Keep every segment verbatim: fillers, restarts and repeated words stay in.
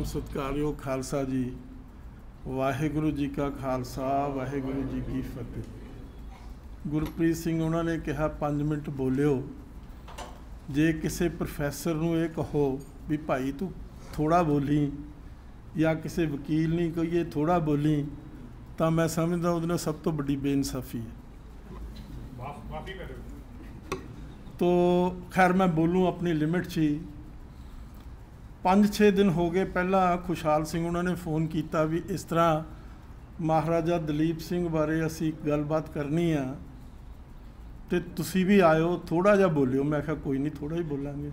सत्कारयोग खालसा जी, वाहिगुरु जी का खालसा वाहिगुरु जी की फतेह। गुरप्रीत सिंह उन्होंने कहा पाँच मिनट बोलियो। जे किसी प्रोफैसर नूं ये कहो भी भाई तू थोड़ा बोली या किसी वकील नहीं कहिए थोड़ा बोली, तो मैं समझदा उहदे नाल सब तो बड़ी बेइंसाफी है। तो खैर मैं बोलूँ अपनी लिमिट च ही। पाँच छे दिन हो गए पहला खुशहाल सिंह उन्होंने फ़ोन किया भी इस तरह महाराजा दलीप सिंह बारे असी गलबात करनी आ तो तुसी भी आयो थोड़ा जा बोलियो। मैं कहा कोई नहीं थोड़ा ही बोलांगे।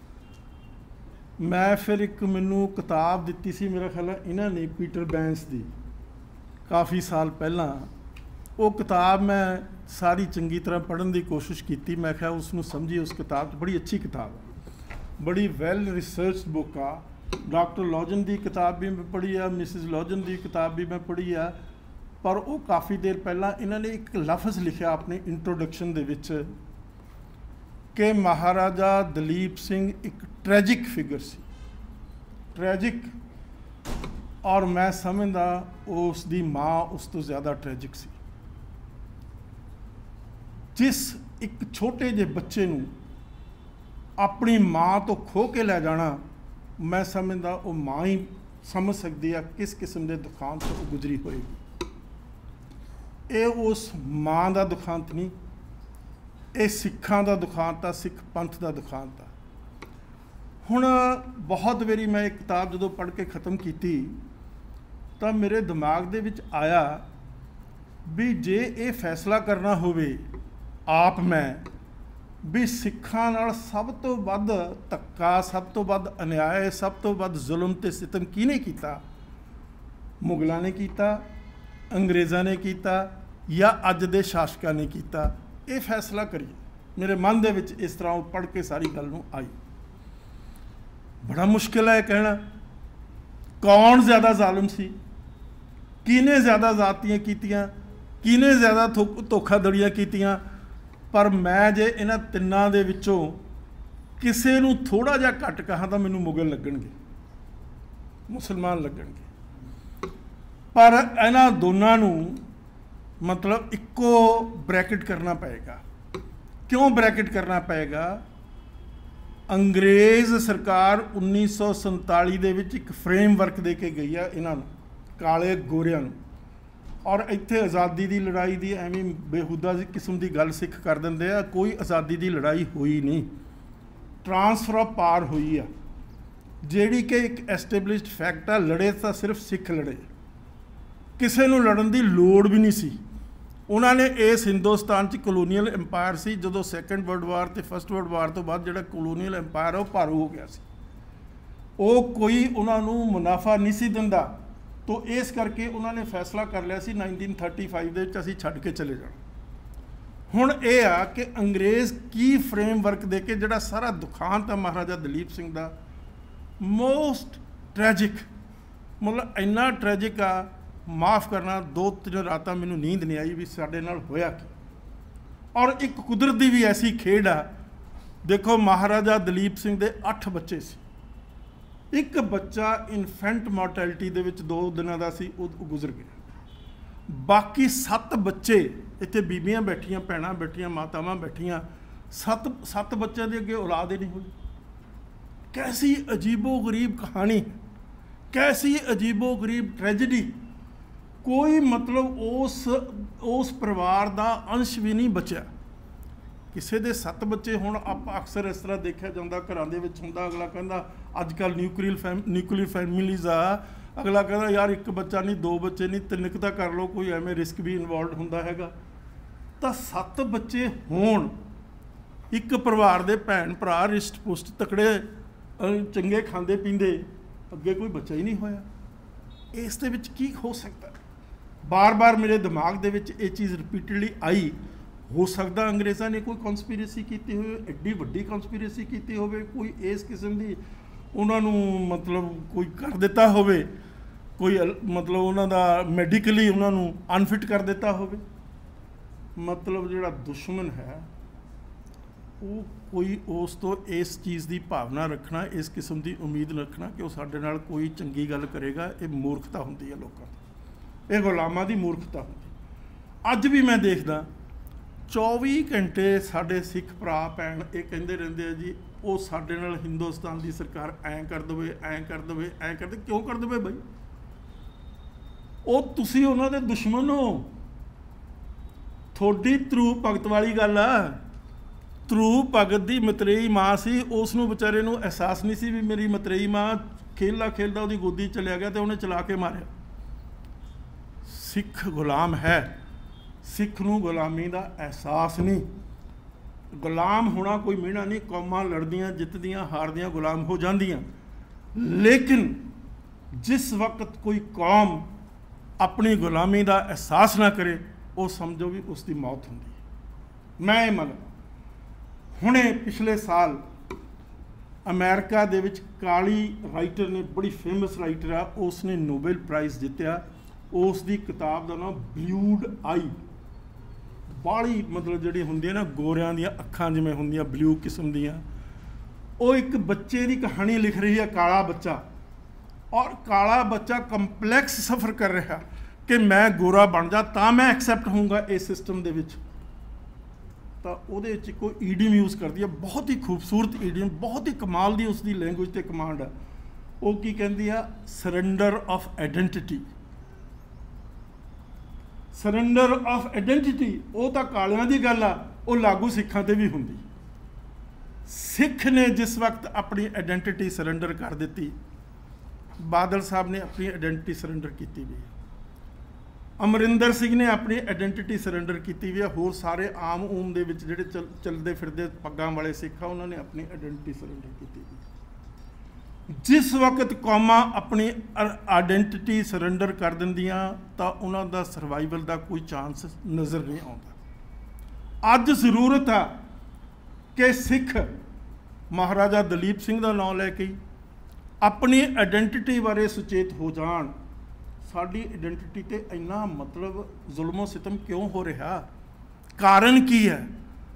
मैं फिर एक मैनू किताब दिती सी, मेरा ख्याल है इन्हों ने पीटर बैंस की काफ़ी साल पहला, वो किताब मैं सारी चंगी तरह पढ़ने की कोशिश की। मैं क्या उसनू समझी उस किताब बड़ी अच्छी किताब है, बड़ी वैल रिसर्च बुक आ। डॉक्टर लॉजन की किताब भी मैं पढ़ी आ, मिसिज लॉजन की किताब भी मैं पढ़ी आ, पर वो काफ़ी देर पहला इन्होंने एक लफ्ज़ लिखा अपनी इंट्रोडक्शन दे विच कि महाराजा दलीप सिंह एक ट्रैजिक फिगर सी, ट्रैजिक, और मैं समझदा उसकी माँ उस तो ज़्यादा ट्रैजिक सी। जिस एक छोटे जे बच्चे नूं अपनी माँ तो खो के लै जाना, मैं समझदा वो माँ ही समझ सकती है किस किस्म के दुखांत तो गुजरी होएगी। ये उस माँ का दुखांत नहीं, ये सिखां का दुखांत आ, सिख पंथ का दुखांत आ। हुण बहुत बारी मैं एक किताब जो पढ़ के ख़त्म की तो मेरे दिमाग दे विच आया भी जे ये फैसला करना होवे आप मैं भी सिखां नाल सब तो वध धक्का, सब तो वध अन्याय, सब तो वध जुल्म ते सितम किहने कीता? मुगलों ने कीता, अंग्रेज़ों ने कीता या अज दे शासकों ने कीता? ये फैसला करिए। मेरे मन दे विच इस तरह पढ़ के सारी गल नूं आई। बड़ा मुश्किल है कहना कौन ज़्यादा जालिम सी, किने ज़्यादा जातियां कीतियां, किने ज़्यादा धोखाधड़ियां कीतियां। पर मैं जे इन्हां तिन्नां दे विचों किसे नूं थोड़ा जिहा घट कहा तो मैनूं मुगल लगणगे, मुसलमान लगणगे। पर इन्हां दोनां नूं मतलब इक्को ब्रैकेट करना पएगा। क्यों ब्रैकेट करना पएगा? अंग्रेज़ सरकार उन्नीस सौ संताली दे विच एक फ्रेमवर्क दे के गई है इन्हां नूं, काले गोरियां नूं, और इत्थे आज़ादी की लड़ाई की एवं बेहुदा किस्म की गल सिख कर देंगे आ। कोई आज़ादी की लड़ाई हुई नहीं, ट्रांसफर ऑफ पावर हुई है, जिहड़ी कि एक एस्टेबलिश्ड फैक्ट है। लड़े तो सिर्फ सिख लड़े, किसी नूं लड़न की लोड़ भी नहीं सी। उन्होंने इस हिंदुस्तान च कलोनीअल अंपायर सी, जो सैकेंड वर्ल्ड वार तो फर्स्ट वर्ल्ड वार तो बाद जो कलोनीअल अंपायर है वह भारू हो गया सी, वो कोई उन्होंने मुनाफा नहीं सी दिंदा। तो इस करके उन्होंने फैसला कर लिया सी नाइनटीन थर्टी फाइव के असीं छड्ड के चले जाना। हुण ये आ कि अंग्रेज़ की फ्रेमवर्क दे के जिहड़ा सारा दुखांत है महाराजा दलीप सिंह का, मोस्ट ट्रैजिक, मतलब इन्ना ट्रैजिक आ, माफ़ करना दो तीन रातां मैनूं नींद नहीं आई भी साडे नाल होया की। और एक कुदरत की भी ऐसी खेड आ। देखो महाराजा दलीप सिंह दे अठ बच्चे सी, एक बच्चा इनफेंट मोर्टैलिटी दे विच दो दिनों का सी गुजर गया। बाकी सत्त बच्चे इत्थे बीबियां बैठियां, भैणां बैठियां, मातावां बैठियां, सत्त सत्त बच्चों के अगे औलाद ही नहीं हुई। कैसी अजीबो गरीब कहानी, कैसी अजीबो गरीब ट्रैजिडी। कोई मतलब उस उस परिवार का अंश भी नहीं बचा। किसी के सत्त बच्चे हुण आप अक्सर इस तरह देखा जाता घरों के विच हुंदा, अगला कहता अजकल न्यूक्लियर फैम न्यूक्लियर फैमिलीज़ आ, अगला कहता यार एक बच्चा नहीं, दो बच्चे नहीं, तीन तो कर लो, कोई एवें रिस्क भी इनवॉल्व हुंदा हैगा। तो सत्त बच्चे होण, एक परिवार के भैन भरा रिश्त पुष्ट तकड़े चंगे खांदे पींदे, अगे कोई बच्चा ही नहीं होया। इस दे विच की हो सकता? बार बार मेरे दिमाग दे विच ये चीज़ रिपीटडली आई। हो सकता अंग्रेज़ों ने कोई कॉन्स्पिरेसी की हो, एड्डी वड्डी कॉन्स्पिरेसी की हो, कोई इस किस्म की उन्होंने मतलब कोई कर देता हो, कोई मतलब उन्होंने मैडिकली उन्होंने अनफिट कर देता हो। मतलब जोड़ा दुश्मन है ਉਹ ਕੋਈ ਉਸ ਤੋਂ ਇਸ ਚੀਜ਼ ਦੀ ਭਾਵਨਾ ਰੱਖਣਾ, ਇਸ ਕਿਸਮ ਦੀ ਉਮੀਦ ਰੱਖਣਾ ਕਿ ਉਹ ਸਾਡੇ ਨਾਲ ਕੋਈ ਚੰਗੀ ਗੱਲ ਕਰੇਗਾ, ਇਹ ਮੂਰਖਤਾ ਹੁੰਦੀ ਹੈ ਲੋਕਾਂ ਦੀ, ਇਹ ਗੁਲਾਮਾਂ ਦੀ ਮੂਰਖਤਾ ਹੁੰਦੀ। ਅੱਜ ਵੀ ਮੈਂ ਦੇਖਦਾ ਚੌਵੀ ਘੰਟੇ ਸਾਡੇ ਸਿੱਖ ਭਰਾ ਭੈਣ ਇਹ ਕਹਿੰਦੇ ਰਹਿੰਦੇ ਆ ਜੀ ਉਹ ਸਾਡੇ ਨਾਲ ਹਿੰਦੁਸਤਾਨ ਦੀ ਸਰਕਾਰ ਐਂ ਕਰ ਦੇਵੇ, ਐਂ ਕਰ ਦੇਵੇ, ਐਂ ਕਰ ਦੇ। ਕਿਉਂ ਕਰ ਦੇਵੇ ਬਈ? ਉਹ ਤੁਸੀਂ ਉਹਨਾਂ ਦੇ ਦੁਸ਼ਮਣ ਹੋ। ਤੁਹਾਡੀ ਧਰੂ ਭਗਤ ਵਾਲੀ ਗੱਲ ਆ। ਧਰੂ ਭਗਤ ਦੀ ਮਤਰੇਈ ਮਾਂ ਸੀ, ਉਸ ਨੂੰ ਵਿਚਾਰੇ ਨੂੰ ਅਹਿਸਾਸ ਨਹੀਂ ਸੀ ਵੀ ਮੇਰੀ ਮਤਰੇਈ ਮਾਂ ਖੇਲਦਾ ਖੇਲਦਾ ਉਹਦੀ ਗੋਦੀ ਚਲਿਆ ਗਿਆ ਤੇ ਉਹਨੇ ਚਲਾ ਕੇ ਮਾਰਿਆ। ਸਿੱਖ ਗੁਲਾਮ ਹੈ, ਸਿੱਖ ਨੂੰ ਗੁਲਾਮੀ ਦਾ ਅਹਿਸਾਸ ਨਹੀਂ। ਗੁਲਾਮ ਹੋਣਾ ਕੋਈ ਮਿਹਣਾ ਨਹੀਂ। ਕੌਮਾਂ ਲੜਦੀਆਂ, ਜਿੱਤਦੀਆਂ, ਹਾਰਦੀਆਂ, ਗੁਲਾਮ ਹੋ ਜਾਂਦੀਆਂ। ਲੇਕਿਨ ਜਿਸ ਵਕਤ ਕੋਈ ਕੌਮ ਆਪਣੀ ਗੁਲਾਮੀ ਦਾ ਅਹਿਸਾਸ ਨਾ ਕਰੇ, ਉਹ ਸਮਝੋ ਵੀ ਉਸ ਦੀ ਮੌਤ ਹੁੰਦੀ ਹੈ। ਮੈਂ ਇਹ ਮੰਨਦਾ। ਹੁਣੇ ਪਿਛਲੇ ਸਾਲ ਅਮਰੀਕਾ ਦੇ ਵਿੱਚ ਕਾਲੀ ਰਾਈਟਰ ਨੇ, ਬੜੀ ਫੇਮਸ ਰਾਈਟਰ ਆ, ਉਸ ਨੇ ਨੋਬਲ ਪ੍ਰਾਈਜ਼ ਜਿੱਤਿਆ। ਉਸ ਦੀ ਕਿਤਾਬ ਦਾ ਨਾਮ ਬਲੂਡ ਆਈ। ਬਾਹਲੀ ਮਤਲਬ ਜਿਹੜੀ ਹੁੰਦੀ ਹੈ ਨਾ, ਗੋਰਿਆਂ ਦੀਆਂ ਅੱਖਾਂ ਜਿਵੇਂ ਹੁੰਦੀਆਂ ਬਲੂ ਕਿਸਮ ਦੀਆਂ। ਉਹ ਇੱਕ ਬੱਚੇ ਦੀ ਕਹਾਣੀ ਲਿਖ ਰਹੀ ਹੈ, ਕਾਲਾ ਬੱਚਾ। ਔਰ ਕਾਲਾ ਬੱਚਾ ਕੰਪਲੈਕਸ ਸਫਰ ਕਰ ਰਿਹਾ ਕਿ ਮੈਂ ਗੋਰਾ ਬਣ ਜਾ ਤਾਂ ਮੈਂ ਐਕਸੈਪਟ ਹੋਊਂਗਾ ਇਸ ਸਿਸਟਮ ਦੇ ਵਿੱਚ। ਤਾਂ ਉਹਦੇ ਵਿੱਚ ਕੋਈ ਈਡੀਅਮ ਯੂਜ਼ ਕਰਦੀ ਹੈ, ਬਹੁਤ ਹੀ ਖੂਬਸੂਰਤ ਈਡੀਅਮ, ਬਹੁਤ ਹੀ ਕਮਾਲ ਦੀ ਉਸ ਦੀ ਲੈਂਗੁਏਜ 'ਤੇ ਕਮਾਂਡ ਹੈ। ਉਹ ਕੀ ਕਹਿੰਦੀ ਆ? Surrender of identity. Surrender of identity ਉਹ ਤਾਂ ਕਾਲਿਆਂ ਦੀ ਗੱਲ ਆ, ਉਹ ਲਾਗੂ ਸਿੱਖਾਂ 'ਤੇ ਵੀ ਹੁੰਦੀ। ਸਿੱਖ ਨੇ ਜਿਸ ਵਕਤ ਆਪਣੀ ਆਈਡੈਂਟੀਟੀ ਸਰੈਂਡਰ ਕਰ ਦਿੱਤੀ, ਬਾਦਲ ਸਾਹਿਬ ਨੇ ਆਪਣੀ ਆਈਡੈਂਟੀਟੀ ਸਰੈਂਡਰ ਕੀਤੀ ਵੀ ਹੈ, ਅਮਰਿੰਦਰ ਸਿੰਘ ਨੇ ਆਪਣੀ ਆਈਡੈਂਟੀਟੀ ਸਰੈਂਡਰ ਕੀਤੀ ਵੀ ਹੈ, ਹੋਰ ਸਾਰੇ ਆਮ ਊਮ ਦੇ ਵਿੱਚ ਜਿਹੜੇ ਚੱਲ ਚੱਲਦੇ ਫਿਰਦੇ ਪੱਗਾਂ ਵਾਲੇ ਸਿੱਖ ਆ, ਉਹਨਾਂ ਨੇ ਆਪਣੀ ਆਈਡੈਂਟੀਟੀ ਸਰੈਂਡਰ ਕੀਤੀ ਵੀ। ਜਿਸ ਵਕਤ ਕੌਮਾਂ ਆਪਣੀ ਆਈਡੈਂਟੀਟੀ ਸਰੈਂਡਰ ਕਰ ਦਿੰਦੀਆਂ ਤਾਂ ਉਹਨਾਂ ਦਾ ਸਰਵਾਈਵਲ ਦਾ ਕੋਈ ਚਾਂਸ ਨਜ਼ਰ ਨਹੀਂ ਆਉਂਦਾ। ਅੱਜ ਜ਼ਰੂਰਤ ਆ ਕਿ ਸਿੱਖ ਮਹਾਰਾਜਾ ਦਲੀਪ ਸਿੰਘ ਦਾ ਨਾਮ ਲੈ ਕੇ ਆਪਣੀ ਆਈਡੈਂਟੀਟੀ ਬਾਰੇ ਸੁਚੇਤ ਹੋ ਜਾਣ। ਸਾਡੀ ਆਈਡੈਂਟੀਟੀ 'ਤੇ ਇੰਨਾ ਮਤਲਬ ਜ਼ੁਲਮੋ ਸਿਤਮ ਕਿਉਂ ਹੋ ਰਿਹਾ? ਕਾਰਨ ਕੀ ਹੈ?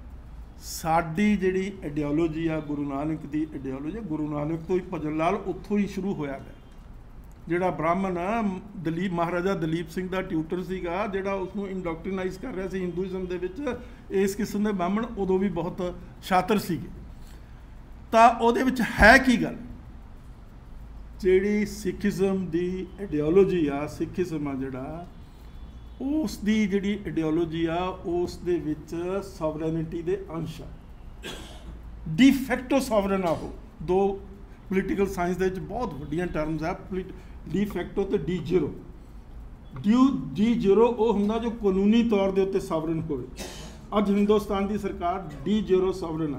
ਸਾਡੀ ਜਿਹੜੀ ਆਈਡੀਓਲੋਜੀ ਆ, ਗੁਰੂ ਨਾਨਕ ਦੀ ਆਈਡੀਓਲੋਜੀ, ਗੁਰੂ ਨਾਨਕ ਤੋਂ ਹੀ ਭਜਨ ਲਾਲ ਉੱਥੋਂ ਹੀ ਸ਼ੁਰੂ ਹੋਇਆ ਹੈ। ਜਿਹੜਾ ਬ੍ਰਾਹਮਣ ਆ, ਦਲੀਪ ਮਹਾਰਾਜਾ ਦਲੀਪ ਸਿੰਘ ਦਾ ਟਿਊਟਰ ਸੀਗਾ, ਜਿਹੜਾ ਉਸਨੂੰ ਇੰਡੋਕਟ੍ਰੀਨਾਈਜ਼ ਕਰ ਰਿਹਾ ਸੀ ਹਿੰਦੂਇਜ਼ਮ ਦੇ ਵਿੱਚ, ਇਸ ਕਿਸਮ ਦੇ ਬ੍ਰਾਹਮਣ ਉਦੋਂ ਵੀ ਬਹੁਤ ਸ਼ਾਤਰ ਸੀਗੇ। ਤਾਂ ਉਹਦੇ ਵਿੱਚ ਹੈ ਕੀ ਗੱਲ? ਜਿਹੜੀ ਸਿੱਖੀਜ਼ਮ ਦੀ ਆਈਡੀਓਲੋਜੀ ਆ, ਸਿੱਖੀਜ਼ਮ ਆ ਜਿਹੜਾ, ਉਸ ਦੀ ਜਿਹੜੀ ਆਈਡੀਓਲੋਜੀ ਆ, ਉਸ ਦੇ ਵਿੱਚ ਸੋਵਰੇਨਿਟੀ ਦੇ ਅੰਸ਼ ਆ। ਡੀ ਫੈਕਟੋ ਸੋਵਰਨ ਆ ਉਹ। ਦੋ ਪੋਲੀਟੀਕਲ ਸਾਇੰਸ ਦੇ ਵਿੱਚ ਬਹੁਤ ਵੱਡੀਆਂ ਟਰਮਸ ਆ, ਡੀ ਫੈਕਟੋ ਤੇ de jure. De de jure ਉਹ ਹੁੰਦਾ ਜੋ ਕਾਨੂੰਨੀ ਤੌਰ ਦੇ ਉੱਤੇ ਸੋਵਰਨ ਹੋਵੇ। ਅੱਜ ਹਿੰਦੁਸਤਾਨ ਦੀ ਸਰਕਾਰ ਡੀ ਜ਼ੀਰੋ ਸੋਵਰਨ ਆ।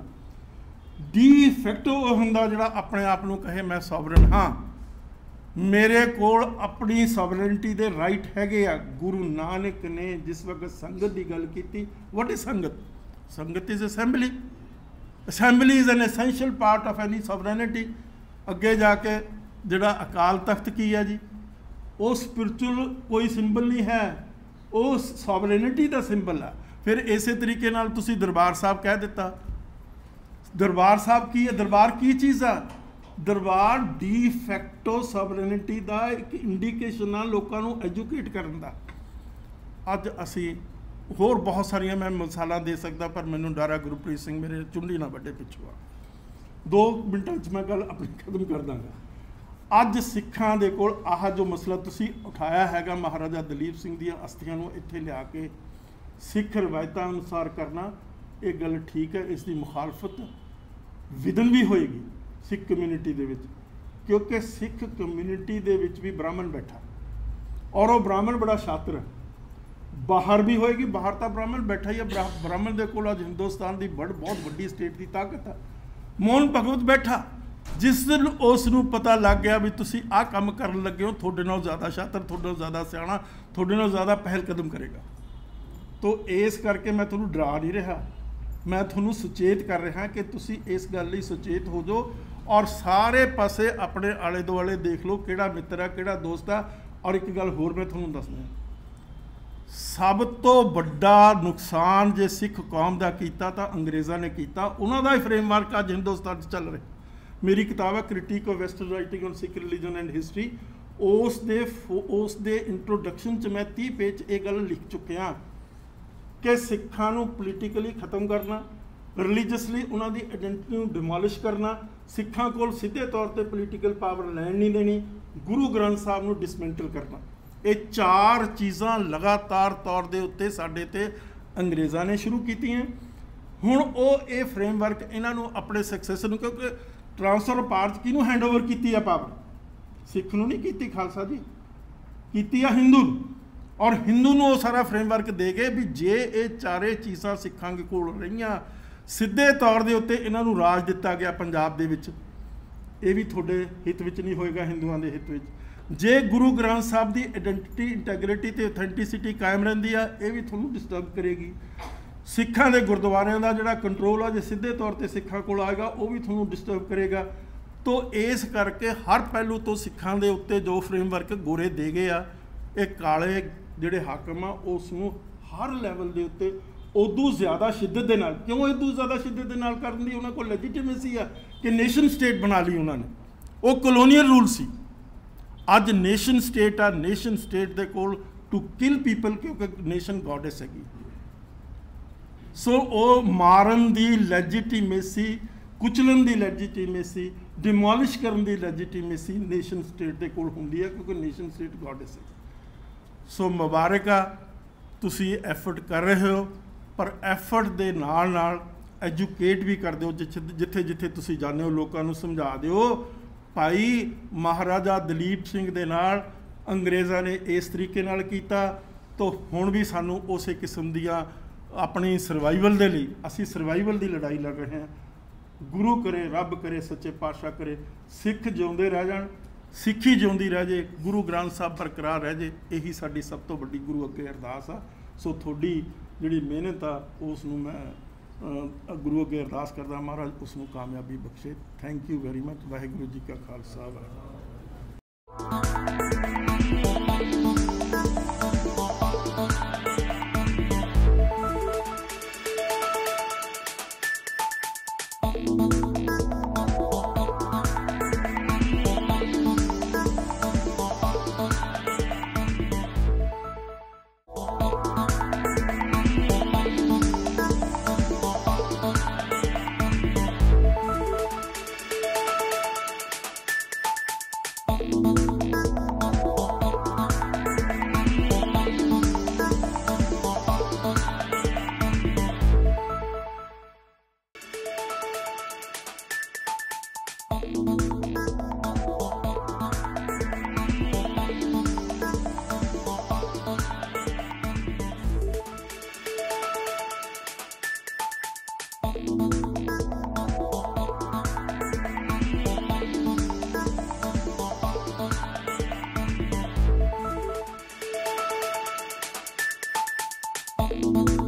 ਡੀ ਫੈਕਟੋ ਉਹ ਹੁੰਦਾ ਜਿਹੜਾ ਆਪਣੇ ਆਪ ਨੂੰ ਕਹੇ ਮੈਂ ਸੋਵਰਨ ਹਾਂ, ਮੇਰੇ ਕੋਲ ਆਪਣੀ ਸੋਵਰਨਿਟੀ ਦੇ ਰਾਈਟ ਹੈਗੇ ਆ। ਗੁਰੂ ਨਾਨਕ ਨੇ ਜਿਸ ਵਕਤ ਸੰਗਤ ਦੀ ਗੱਲ ਕੀਤੀ, ਵਾਟ is sangat? Sangat is assembly. Assembly is an essential part of any sovereignty. ਅੱਗੇ ਜਾ ਕੇ ਜਿਹੜਾ ਅਕਾਲ ਤਖਤ ਕੀ ਹੈ ਜੀ, ਉਹ ਸਪਿਰਚੁਅਲ ਕੋਈ ਸਿੰਬਲ ਨਹੀਂ ਹੈ, ਉਹ ਸੋਵਰਨਿਟੀ ਦਾ ਸਿੰਬਲ ਹੈ। ਫਿਰ ਇਸੇ ਤਰੀਕੇ ਨਾਲ ਤੁਸੀਂ ਦਰਬਾਰ ਸਾਹਿਬ ਕਹਿ ਦਿੱਤਾ। ਦਰਬਾਰ ਸਾਹਿਬ ਕੀ ਹੈ? ਦਰਬਾਰ ਕੀ ਚੀਜ਼ ਆ? ਦਰਬਾਰ ਡੀ ਫੈਕਟੋ ਸੋਵਰਨਿਟੀ ਦਾ ਇੱਕ ਇੰਡੀਕੇਸ਼ਨ ਆ ਲੋਕਾਂ ਨੂੰ ਐਜੂਕੇਟ ਕਰਨ ਦਾ। ਅੱਜ ਅਸੀਂ ਹੋਰ ਬਹੁਤ ਸਾਰੀਆਂ ਮੈਂ ਮਿਸਾਲਾਂ ਦੇ ਸਕਦਾ, ਪਰ ਮੈਨੂੰ ਡਰ ਆ ਗੁਰਪ੍ਰੀਤ ਸਿੰਘ ਮੇਰੇ ਚੁੰਡੀ ਨਾ ਵੱਡੇ ਪਿੱਛੋਂ ਆ। ਦੋ ਮਿੰਟਾਂ 'ਚ ਮੈਂ ਗੱਲ ਆਪਣੀ ਖਤਮ ਕਰ ਦਾਂਗਾ। ਅੱਜ ਸਿੱਖਾਂ ਦੇ ਕੋਲ ਆਹ ਜੋ ਮਸਲਾ ਤੁਸੀਂ ਉਠਾਇਆ ਹੈਗਾ, ਮਹਾਰਾਜਾ ਦਲੀਪ ਸਿੰਘ ਦੀਆਂ ਅਸਥੀਆਂ ਨੂੰ ਇੱਥੇ ਲਿਆ ਕੇ ਸਿੱਖ ਰਵਾਇਤਾਂ ਅਨੁਸਾਰ ਕਰਨਾ, ਇਹ ਗੱਲ ਠੀਕ ਹੈ। ਇਸ ਦੀ ਮੁਖਾਲਫਤ ਵਿਦਨ ਵੀ ਹੋਏਗੀ ਸਿੱਖ ਕਮਿਊਨਿਟੀ ਦੇ ਵਿੱਚ, ਕਿਉਂਕਿ ਸਿੱਖ ਕਮਿਊਨਿਟੀ ਦੇ ਵਿੱਚ ਵੀ ਬ੍ਰਾਹਮਣ ਬੈਠਾ, ਔਰ ਉਹ ਬ੍ਰਾਹਮਣ ਬੜਾ ਸ਼ਾਤਰ ਹੈ। ਬਾਹਰ ਵੀ ਹੋਏਗੀ, ਬਾਹਰ ਤਾਂ ਬ੍ਰਾਹਮਣ ਬੈਠਾ ਹੀ ਹੈ। ਬ੍ਰਾਹਮਣ ਦੇ ਕੋਲ ਅੱਜ ਹਿੰਦੁਸਤਾਨ ਦੀ ਬੜ ਬਹੁਤ ਵੱਡੀ ਸਟੇਟ ਦੀ ਤਾਕਤ ਹੈ। ਮੋਹਨ ਭਗਵਤ ਬੈਠਾ, ਜਿਸ ਦਿਨ ਉਸ ਨੂੰ ਪਤਾ ਲੱਗ ਗਿਆ ਵੀ ਤੁਸੀਂ ਆਹ ਕੰਮ ਕਰਨ ਲੱਗੇ ਹੋ, ਤੁਹਾਡੇ ਨਾਲ ਜ਼ਿਆਦਾ ਸ਼ਾਤਰ, ਤੁਹਾਡੇ ਨਾਲ ਜ਼ਿਆਦਾ ਸਿਆਣਾ, ਤੁਹਾਡੇ ਨਾਲ ਜ਼ਿਆਦਾ ਪਹਿਲ ਕਦਮ ਕਰੇਗਾ। ਤੋ ਇਸ ਕਰਕੇ ਮੈਂ ਤੁਹਾਨੂੰ ਡਰਾ ਨਹੀਂ ਰਿਹਾ, ਮੈਂ ਤੁਹਾਨੂੰ ਸੁਚੇਤ ਕਰ ਰਿਹਾ ਕਿ ਤੁਸੀਂ ਇਸ ਗੱਲ ਲਈ ਸੁਚੇਤ ਹੋ ਜਾਓ, ਔਰ ਸਾਰੇ ਪਾਸੇ ਆਪਣੇ ਆਲੇ ਦੁਆਲੇ ਦੇਖ ਲਓ ਕਿਹੜਾ ਮਿੱਤਰ ਆ, ਕਿਹੜਾ ਦੋਸਤ ਆ। ਔਰ ਇੱਕ ਗੱਲ ਹੋਰ ਮੈਂ ਤੁਹਾਨੂੰ ਦੱਸਦਾ, सब तो वड्डा नुकसान जे सिख कौम का किया तो अंग्रेज़ों ने किया, उन्हों का ही फ्रेमवर्क अज हिंदुस्तान चल रहा। मेरी किताब है critique of western writing on Sikh religion and history, उस दे उस दे इंट्रोडक्शन च मैं तीह पेज ये गल लिख चुकिया कि सिखां नूं पोलीटिकली खत्म करना, रिलीजसली उन्होंने आइडेंटिटी नूं डिमोलिश करना, सिखां कोल सीधे तौर पर पोलीटिकल पावर लैन नहीं देनी, गुरु ग्रंथ साहब नूं डिसमेंटल करना। ये चार चीज़ां लगातार तौर के उत्ते साडे ते अंग्रेज़ों ने शुरू कीतियां। हुण वो ये फ्रेमवर्क इन्हों अपने सक्सैसर नूं, क्योंकि ट्रांसफर ऑफ पावर किहनूं हैंडओवर की है पावर, सिख नूं नहीं कीती, खालसा जी कीती आ हिंदू नूं, और हिंदू नूं वो सारा फ्रेमवर्क दे गए भी जे ये चारे चीज़ां सिखां दे कोल रहियां, सीधे तौर के उत्ते इन्हां नूं राज दिता गया पंजाब दे विच, ये भी तुहाडे हित विच नहीं होएगा, हिंदुआं दे हित विच। जे गुरु ग्रंथ साहब की आइडेंटिटी इंटैग्रिटी तो ऑथेंटिसिटी कायम रहिंदी आ, ये भी तुहानूं डिस्टर्ब करेगी। सिखां दे गुरुद्वारियां दा जिहड़ा कंट्रोल आ, जे सीधे तौर पर सिखां कोल आएगा, वो भी तुहानूं डिस्टर्ब करेगा। तो इस करके हर पहलू तो सिखां दे उत्ते जो फ्रेमवर्क गोरे दे गए आ, ये काले जिहड़े हाकम आ उसनूं हर लैवल के उत्ते उदू ज़्यादा शिद्दत दे नाल, क्यों इदू ज़्यादा शिद्दत दे नाल करन दी उन्हां कोल लैजिटिमेसी आ कि नेशन स्टेट बना ली उन्होंने, वो कलोनीअल रूल सी। अज नेशन स्टेट आ, नेशन स्टेट दे कोल टू किल पीपल, क्योंकि नेशन गॉडेस हैगी। सो वो मारन दी लैजिटिमेसी, कुचलन दी लैजिटिमेसी, डिमोलिश करन दी लैजिटिमेसी नेशन स्टेट दे कोल हुंदी है, क्योंकि नेशन स्टेट गॉडेस है। सो मुबारक आ, तुसी एफर्ट कर रहे हो, पर एफर्ट दे नाल नाल एजुकेट भी कर दो, जिथे जिथे जिथे तुसी जाने हो लोगों को समझा दो भाई महाराजा दलीप सिंह दे नाल अंग्रेज़ों ने इस तरीके नाल कीता, तो हुण भी सानू उस किस्म दियां अपनी सर्वाइवल दे लई असी सर्वाइवल की लड़ाई लड़ रहे हैं। गुरु करे, रब करे, सच्चे पातशाह करे, सिख जिउंदे रह जाण, सिक्खी जिउंदी रह जे, गुरु ग्रंथ साहब बरकरार रह जे, यही साडी सब तो वड्डी गुरु अगे अरदास आ। सो थोड़ी जिहड़ी मेहनत आ उसनूं मैं गुरु अगे अरदास करदा, महाराज उसनूं कामयाबी बख्शे। Thank you very much. Waheguru ji का खालसा, वाहिगुरू। Thank you.